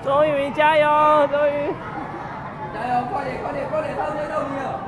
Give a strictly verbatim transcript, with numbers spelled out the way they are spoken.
周渝民加油，周渝。 加油，快点，快点，快点，到这到你了。